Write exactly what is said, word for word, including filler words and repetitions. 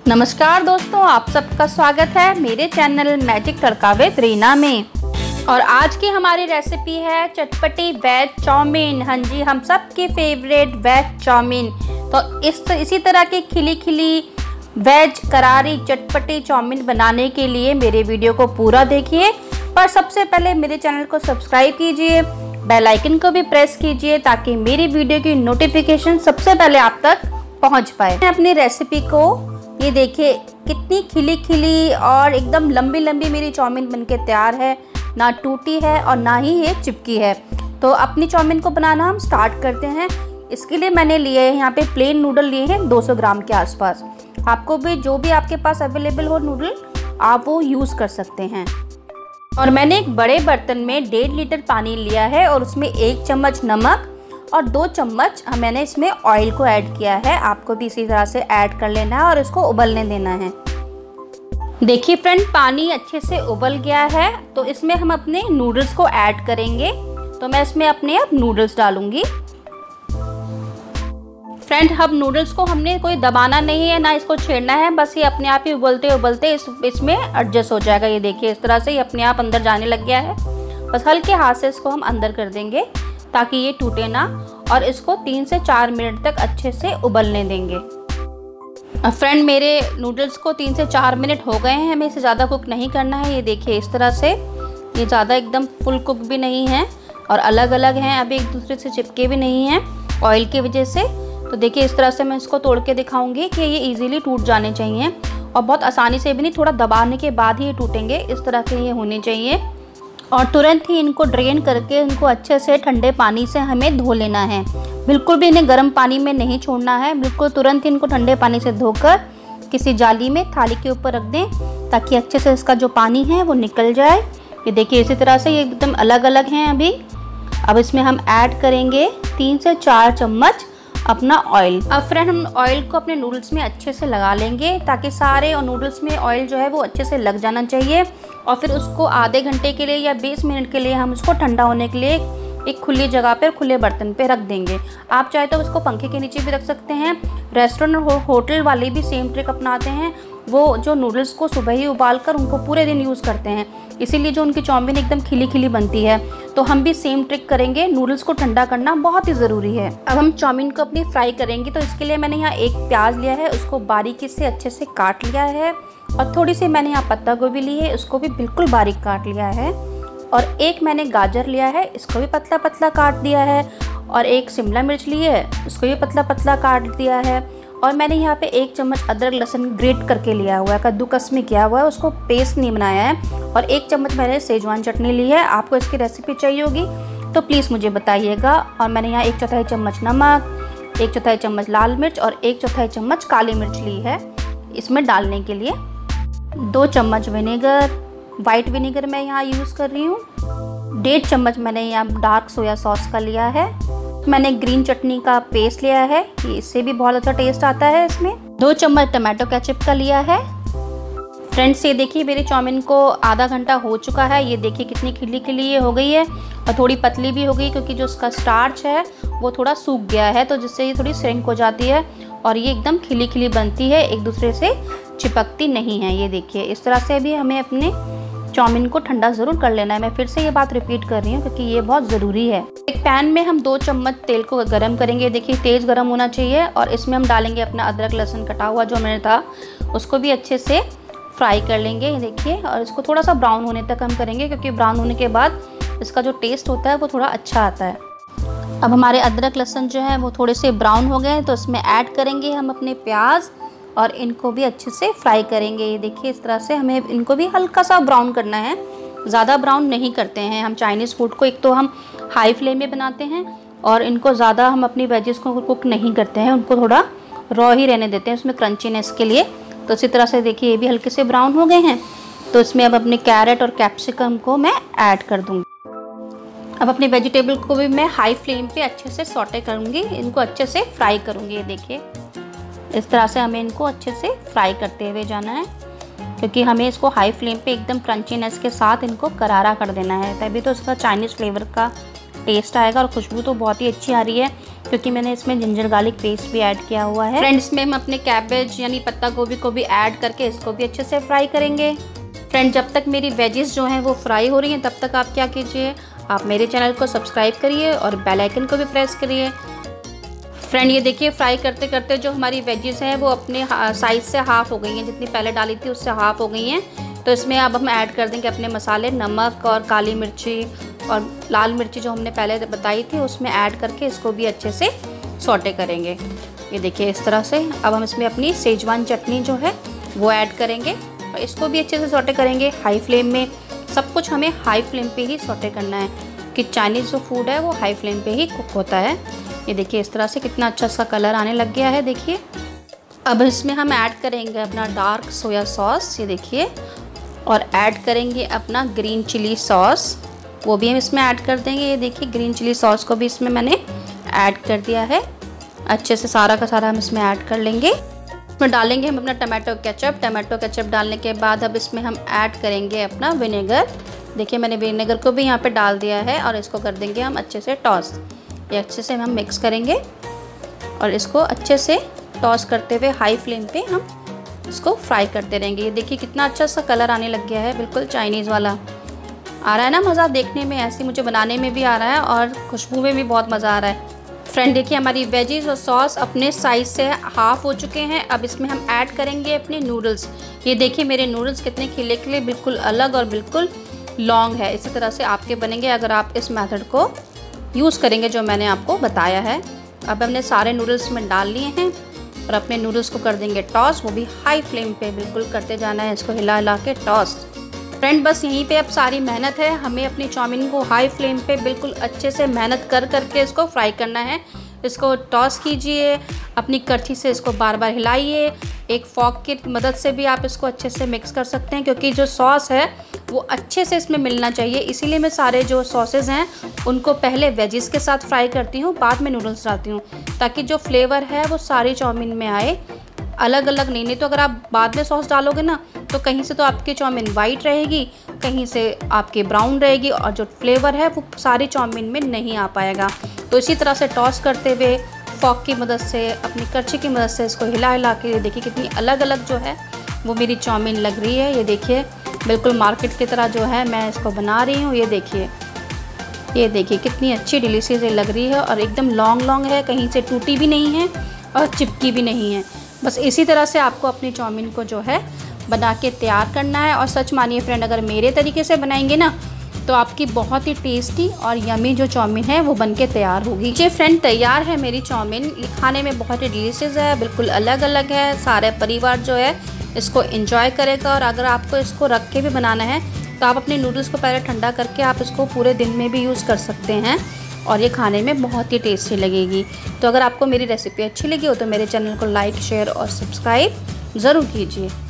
नमस्कार दोस्तों, आप सबका स्वागत है मेरे channel magic Tadka with Reena में। और आज की हमारी रेसिपी है चटपटी वेज चाउमीन। हाँ जी, हम सब की फेवरेट वेज चाउमीन। तो इस इसी तरह की खिली खिली वेज करारी चटपटी चाउमीन बनाने के लिए मेरे वीडियो को पूरा देखिए। पर सबसे पहले मेरे चैनल को सब्सक्राइब कीजिए, बेल आइकन को भी प्रेस कीजिए ताकि मेरी वीडियो की नोटिफिकेशन सबसे पहले आप तक पहुंच पाए। मैं अपनी रेसिपी को ये देखिए कितनी खिली खिली और एकदम लंबी लंबी मेरी चाउमीन बनके तैयार है, ना टूटी है और ना ही ये चिपकी है। तो अपनी चाउमीन को बनाना हम स्टार्ट करते हैं। इसके लिए मैंने लिए हैं यहाँ पे प्लेन नूडल लिए हैं दो सौ ग्राम के आसपास। आपको भी जो भी आपके पास अवेलेबल हो नूडल आप वो यूज़ कर सकते हैं। और मैंने एक बड़े बर्तन में डेढ़ लीटर पानी लिया है और उसमें एक चम्मच नमक और दो चम्मच मैंने इसमें ऑयल को ऐड किया है। आपको भी इसी तरह से ऐड कर लेना है और इसको उबलने देना है। देखिए फ्रेंड, पानी अच्छे से उबल गया है तो इसमें हम अपने नूडल्स को ऐड करेंगे। तो मैं इसमें अपने अब नूडल्स डालूंगी। फ्रेंड, अब नूडल्स को हमने कोई दबाना नहीं है, ना इसको छेड़ना है, बस ये अपने आप ही उबलते उबलते इस इसमें एडजस्ट हो जाएगा। ये देखिए इस तरह से ये अपने आप अंदर जाने लग गया है। बस हल्के हाथ से इसको हम अंदर कर देंगे ताकि ये टूटे ना, और इसको तीन से चार मिनट तक अच्छे से उबलने देंगे। फ्रेंड, मेरे नूडल्स को तीन से चार मिनट हो गए हैं। हमें इसे ज़्यादा कुक नहीं करना है। ये देखिए इस तरह से ये ज़्यादा एकदम फुल कुक भी नहीं है और अलग अलग हैं, अभी एक दूसरे से चिपके भी नहीं हैं ऑयल की वजह से। तो देखिए इस तरह से मैं इसको तोड़ के दिखाऊंगी कि ये इजीली टूट जाने चाहिए और बहुत आसानी से भी नहीं, थोड़ा दबाने के बाद ही ये टूटेंगे। इस तरह के ये होने चाहिए और तुरंत ही इनको ड्रेन करके इनको अच्छे से ठंडे पानी से हमें धो लेना है। बिल्कुल भी इन्हें गर्म पानी में नहीं छोड़ना है। बिल्कुल तुरंत ही इनको ठंडे पानी से धोकर किसी जाली में थाली के ऊपर रख दें ताकि अच्छे से इसका जो पानी है वो निकल जाए। ये देखिए इसी तरह से ये एकदम अलग अलग हैं अभी। अब इसमें हम ऐड करेंगे तीन से चार चम्मच अपना ऑयल। अब फ्रेंड, हम ऑयल को अपने नूडल्स में अच्छे से लगा लेंगे ताकि सारे और नूडल्स में ऑयल जो है वो अच्छे से लग जाना चाहिए। और फिर उसको आधे घंटे के लिए या बीस मिनट के लिए हम उसको ठंडा होने के लिए एक खुली जगह पर खुले बर्तन पे रख देंगे। आप चाहे तो उसको पंखे के नीचे भी रख सकते हैं। रेस्टोरेंट और होटल वाले भी सेम ट्रिक अपनाते हैं। वो जो नूडल्स को सुबह ही उबाल कर उनको पूरे दिन यूज़ करते हैं, इसीलिए जो उनकी चाउमीन एकदम खिली खिली बनती है। तो हम भी सेम ट्रिक करेंगे। नूडल्स को ठंडा करना बहुत ही ज़रूरी है। अब हम चाउमीन को अपनी फ्राई करेंगे। तो इसके लिए मैंने यहाँ एक प्याज लिया है, उसको बारीकी से अच्छे से काट लिया है। और थोड़ी सी मैंने यहाँ पत्ता गोभी ली है, उसको भी बिल्कुल बारीक काट लिया है। और एक मैंने गाजर लिया है, इसको भी पतला पतला काट दिया है। और एक शिमला मिर्च ली है, उसको भी पतला पतला काट दिया है। और मैंने यहाँ पे एक चम्मच अदरक लहसुन ग्रेट करके लिया हुआ है, कद्दूकस में किया हुआ है, उसको पेस्ट नहीं बनाया है। और एक चम्मच मैंने सेजवान चटनी ली है। आपको इसकी रेसिपी चाहिए होगी तो प्लीज़ मुझे बताइएगा। और मैंने यहाँ एक चौथाई चम्मच नमक, एक चौथाई चम्मच लाल मिर्च और एक चौथाई चम्मच काली मिर्च ली है इसमें डालने के लिए। दो चम्मच विनेगर, वाइट विनेगर मैं यहाँ यूज़ कर रही हूँ। डेढ़ चम्मच मैंने यहाँ डार्क सोया सॉस का लिया है। मैंने ग्रीन चटनी का पेस्ट लिया है, इससे भी बहुत अच्छा टेस्ट आता है इसमें। दो चम्मच टमाटो केचप का लिया है। फ्रेंड्स, ये देखिए मेरी चाउमीन को आधा घंटा हो चुका है। ये देखिए कितनी खिली खिली ये हो गई है और थोड़ी पतली भी हो गई क्योंकि जो उसका स्टार्च है वो थोड़ा सूख गया है, तो जिससे ये थोड़ी श्रिंक हो जाती है और ये एकदम खिली खिली बनती है, एक दूसरे से चिपकती नहीं है। ये देखिए इस तरह से भी हमें अपने चाउमीन को ठंडा ज़रूर कर लेना है। मैं फिर से ये बात रिपीट कर रही हूँ क्योंकि ये बहुत ज़रूरी है। एक पैन में हम दो चम्मच तेल को गरम करेंगे। देखिए तेज़ गरम होना चाहिए। और इसमें हम डालेंगे अपना अदरक लहसुन कटा हुआ जो मैंने था, उसको भी अच्छे से फ्राई कर लेंगे। ये देखिए, और इसको थोड़ा सा ब्राउन होने तक हम करेंगे क्योंकि ब्राउन होने के बाद इसका जो टेस्ट होता है वो थोड़ा अच्छा आता है। अब हमारे अदरक लहसुन जो है वो थोड़े से ब्राउन हो गए तो इसमें ऐड करेंगे हम अपने प्याज और इनको भी अच्छे से फ्राई करेंगे। ये देखिए इस तरह से हमें इनको भी हल्का सा ब्राउन करना है, ज़्यादा ब्राउन नहीं करते हैं हम चाइनीज़ फूड को। एक तो हम हाई फ्लेम में बनाते हैं और इनको ज़्यादा हम अपनी वेजेस को कुक नहीं करते हैं, उनको थोड़ा रॉ ही रहने देते हैं उसमें क्रंचीनेस के लिए। तो इसी तरह से देखिए ये भी हल्के से ब्राउन हो गए हैं। तो इसमें अब अपने कैरेट और कैप्सिकम को मैं ऐड कर दूँगी। अब अपने वेजिटेबल को भी मैं हाई फ्लेम पे अच्छे से सॉटे करूँगी, इनको अच्छे से फ्राई करूँगी। ये देखिए इस तरह से हमें इनको अच्छे से फ्राई करते हुए जाना है क्योंकि हमें इसको हाई फ्लेम पे एकदम क्रंचीनेस के साथ इनको करारा कर देना है, तभी तो इसका चाइनीज़ फ्लेवर का टेस्ट आएगा और खुशबू तो बहुत ही अच्छी आ रही है क्योंकि मैंने इसमें जिंजर गार्लिक पेस्ट भी ऐड किया हुआ है। फ्रेंड्स, इसमें हम अपने कैबेज यानी पत्ता गोभी को भी ऐड करके इसको भी अच्छे से फ्राई करेंगे। फ्रेंड, जब तक मेरी वेजिस जो हैं वो फ्राई हो रही हैं तब तक आप क्या कीजिए, आप मेरे चैनल को सब्सक्राइब करिए और बेल आइकन को भी प्रेस करिए। फ्रेंड, ये देखिए फ्राई करते करते जो हमारी वेजिस हैं वो अपने साइज़ से हाफ़ हो गई हैं, जितनी पहले डाली थी उससे हाफ़ हो गई हैं। तो इसमें अब हम ऐड कर देंगे अपने मसाले, नमक और काली मिर्ची और लाल मिर्ची जो हमने पहले बताई थी उसमें ऐड करके इसको भी अच्छे से सौटे करेंगे। ये देखिए इस तरह से। अब हम इसमें अपनी सेजवान चटनी जो है वो ऐड करेंगे और इसको भी अच्छे से सौटे करेंगे हाई फ्लेम में। सब कुछ हमें हाई फ्लेम पे ही सौटे करना है कि चाइनीज़ जो फूड है वो हाई फ्लेम पे ही कुक होता है। ये देखिए इस तरह से कितना अच्छा सा कलर आने लग गया है। देखिए अब इसमें हम ऐड करेंगे अपना डार्क सोया सॉस, ये देखिए, और ऐड करेंगे अपना ग्रीन चिली सॉस, वो भी हम इसमें ऐड कर देंगे। ये देखिए ग्रीन चिली सॉस को भी इसमें मैंने ऐड कर दिया है। अच्छे से सारा का सारा हम इसमें ऐड कर लेंगे। इसमें डालेंगे हम अपना टमाटो केचप। टमाटो केचप डालने के बाद अब इसमें हम ऐड करेंगे अपना विनेगर। देखिए मैंने विनेगर को भी यहाँ पे डाल दिया है और इसको कर देंगे हम अच्छे से टॉस। ये अच्छे से हम मिक्स करेंगे और इसको अच्छे से टॉस करते हुए हाई फ्लेम पे हम इसको फ्राई करते रहेंगे। ये देखिए कितना अच्छा सा कलर आने लग गया है, बिल्कुल चाइनीज़ वाला आ रहा है ना मज़ा देखने में, ऐसे मुझे बनाने में भी आ रहा है और खुशबू में भी बहुत मज़ा आ रहा है। फ्रेंड देखिए हमारी वेजीज और सॉस अपने साइज़ से हाफ़ हो चुके हैं। अब इसमें हम ऐड करेंगे अपने नूडल्स। ये देखिए मेरे नूडल्स कितने खिले खिले बिल्कुल अलग और बिल्कुल लॉन्ग है। इसी तरह से आपके बनेंगे अगर आप इस मेथड को यूज़ करेंगे जो मैंने आपको बताया है। अब हमने सारे नूडल्स में डाल लिए हैं और अपने नूडल्स को कर देंगे टॉस, वो भी हाई फ्लेम पे बिल्कुल करते जाना है, इसको हिला हिला के टॉस। फ्रेंड बस यहीं पे अब सारी मेहनत है, हमें अपनी चाउमीन को हाई फ्लेम पे बिल्कुल अच्छे से मेहनत कर करके इसको फ्राई करना है। इसको टॉस कीजिए, अपनी करछी से इसको बार बार हिलाइए, एक फॉक की मदद से भी आप इसको अच्छे से मिक्स कर सकते हैं क्योंकि जो सॉस है वो अच्छे से इसमें मिलना चाहिए। इसीलिए मैं सारे जो सॉसेज हैं उनको पहले वेजिस के साथ फ्राई करती हूँ, बाद में नूडल्स डालती हूँ ताकि जो फ्लेवर है वो सारी चाउमीन में आए, अलग अलग नहीं। नहीं तो अगर आप बाद में सॉस डालोगे ना तो कहीं से तो आपकी चाउमीन वाइट रहेगी, कहीं से आपकी ब्राउन रहेगी और जो फ्लेवर है वो सारी चाउमीन में नहीं आ पाएगा। तो इसी तरह से टॉस करते हुए फॉक की मदद से, अपनी करछी की मदद से इसको हिला हिला के देखिए कितनी अलग अलग जो है वो मेरी चाउमीन लग रही है। ये देखिए बिल्कुल मार्केट की तरह जो है मैं इसको बना रही हूँ। ये देखिए ये देखिए कितनी अच्छी डिलीशियस लग रही है और एकदम लॉन्ग लॉन्ग है, कहीं से टूटी भी नहीं है और चिपकी भी नहीं है। बस इसी तरह से आपको अपनी चाउमीन को जो है बना के तैयार करना है। और सच मानिए फ्रेंड, अगर मेरे तरीके से बनाएंगे ना तो आपकी बहुत ही टेस्टी और यमी जो चाउमीन है वो बन के तैयार होगी। जी फ्रेंड, तैयार है मेरी चाउमीन। ये खाने में बहुत ही डिलीशियस है, बिल्कुल अलग अलग है, सारे परिवार जो है इसको एंजॉय करेगा। और अगर आपको इसको रख के भी बनाना है तो आप अपने नूडल्स को पहले ठंडा करके आप इसको पूरे दिन में भी यूज़ कर सकते हैं और ये खाने में बहुत ही टेस्टी लगेगी। तो अगर आपको मेरी रेसिपी अच्छी लगी हो तो मेरे चैनल को लाइक, शेयर और सब्सक्राइब ज़रूर कीजिए।